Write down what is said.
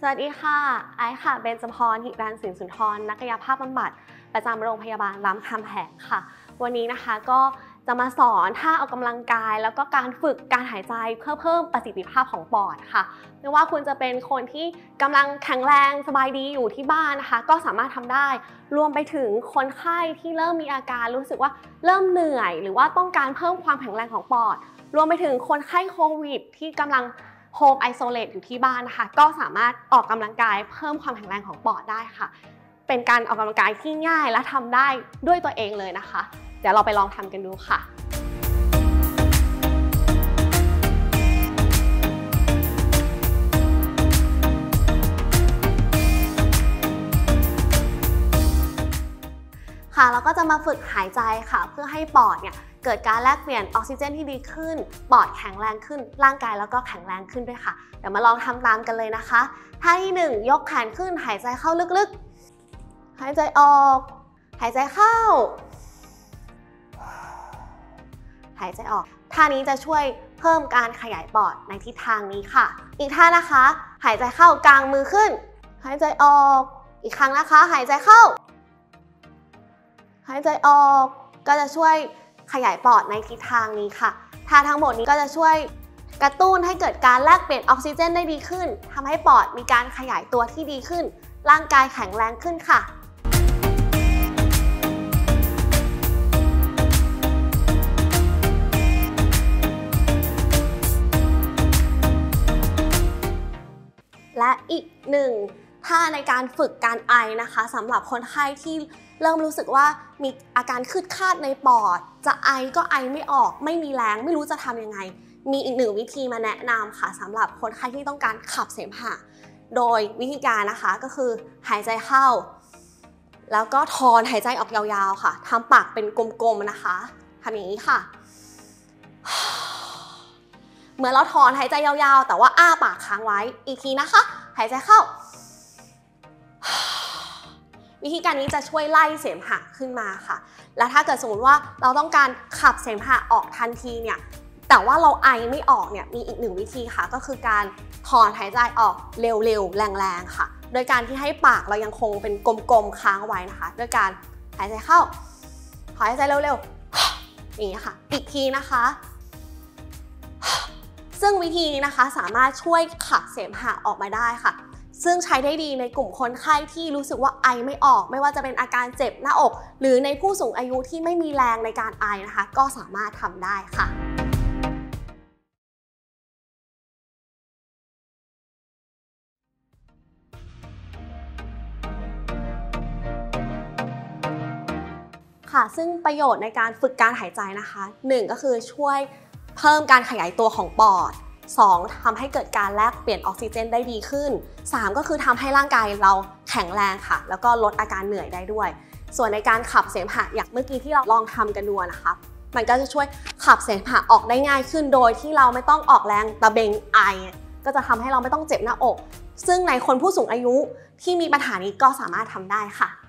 สวัสดีค่ะไอซ์ค่ะเบญจพร หิรัญสินสุนทรนักกายภาพบำบัดประจำโรงพยาบาลรามคำแหงค่ะวันนี้นะคะก็จะมาสอนท่าออกกำลังกายแล้วก็การฝึกการหายใจเพื่อเพิ่มประสิทธิภาพของปอดค่ะไม่ว่าคุณจะเป็นคนที่กำลังแข็งแรงสบายดีอยู่ที่บ้านนะคะก็สามารถทำได้รวมไปถึงคนไข้ที่เริ่มมีอาการรู้สึกว่าเริ่มเหนื่อยหรือว่าต้องการเพิ่มความแข็งแรงของปอดรวมไปถึงคนไข้โควิดที่กำลังโฮมไอโซเลตอยู่ที่บ้านนะคะก็สามารถออกกำลังกายเพิ่มความแข็งแรงของปอดได้ค่ะเป็นการออกกำลังกายที่ง่ายและทำได้ด้วยตัวเองเลยนะคะเดี๋ยวเราไปลองทำกันดูค่ะเราก็จะมาฝึกหายใจค่ะเพื่อให้ปอดเนี่ยเกิดการแลกเปลี่ยนออกซิเจนที่ดีขึ้นปอดแข็งแรงขึ้นร่างกายแล้วก็แข็งแรงขึ้นด้วยค่ะเดี๋ยวมาลองทำตามกันเลยนะคะท่าที่1ยกแขนขึ้นหายใจเข้าลึกๆหายใจออกหายใจเข้าหายใจออกท่านี้จะช่วยเพิ่มการขยายปอดในทิศทางนี้ค่ะอีกท่านะคะหายใจเข้ากางมือขึ้นหายใจออกอีกครั้งนะคะหายใจเข้าหายใจออกก็จะช่วยขยายปอดในทิศทางนี้ค่ะท่าทั้งหมดนี้ก็จะช่วยกระตุ้นให้เกิดการแลกเปลี่ยนออกซิเจนได้ดีขึ้นทำให้ปอดมีการขยายตัวที่ดีขึ้นร่างกายแข็งแรงขึ้นค่ะและอีกหนึ่งท่าในการฝึกการไอนะคะสำหรับคนไข้ที่เริ่มรู้สึกว่ามีอาการคืดคาดในปอดจะไอก็ไอไม่ออกไม่มีแรงไม่รู้จะทำยังไงมีอีกหนึ่งวิธีมาแนะนำค่ะสำหรับคนไข้ที่ต้องการขับเสมหะโดยวิธีการนะคะก็คือหายใจเข้าแล้วก็ถอนหายใจออกยาวๆค่ะทำปากเป็นกลมๆนะคะทำอย่างนี้ค่ะเหมือนเราถอนหายใจยาวๆแต่ว่าอ้าปากค้างไว้อีกทีนะคะหายใจเข้าวิธีการนี้จะช่วยไล่เสมหะขึ้นมาค่ะและถ้าเกิดสมมติว่าเราต้องการขับเสมหะออกทันทีเนี่ยแต่ว่าเราไอไม่ออกเนี่ยมีอีกหนึ่งวิธีค่ะก็คือการถอนหายใจออกเร็วๆแรงๆค่ะโดยการที่ให้ปากเรายังคงเป็นกลมๆค้างไว้นะคะด้วยการหายใจเข้าหายใจเร็วๆอย่างนี้ค่ะอีกทีนะคะซึ่งวิธีนี้นะคะสามารถช่วยขับเสมหะออกมาได้ค่ะซึ่งใช้ได้ดีในกลุ่มคนไข้ที่รู้สึกว่าไอไม่ออกไม่ว่าจะเป็นอาการเจ็บหน้าอกหรือในผู้สูงอายุที่ไม่มีแรงในการไอนะคะก็สามารถทำได้ค่ะซึ่งประโยชน์ในการฝึกการหายใจนะคะ1ก็คือช่วยเพิ่มการขยายตัวของปอด2ทำให้เกิดการแลกเปลี่ยนออกซิเจนได้ดีขึ้น3ก็คือทำให้ร่างกายเราแข็งแรงค่ะแล้วก็ลดอาการเหนื่อยได้ด้วยส่วนในการขับเสมหะอย่างเมื่อกี้ที่เราลองทำกันดูนะคะมันก็จะช่วยขับเสมหะออกได้ง่ายขึ้นโดยที่เราไม่ต้องออกแรงตะเบงไอก็จะทำให้เราไม่ต้องเจ็บหน้าอกซึ่งในคนผู้สูงอายุที่มีปัญหานี้ก็สามารถทำได้ค่ะ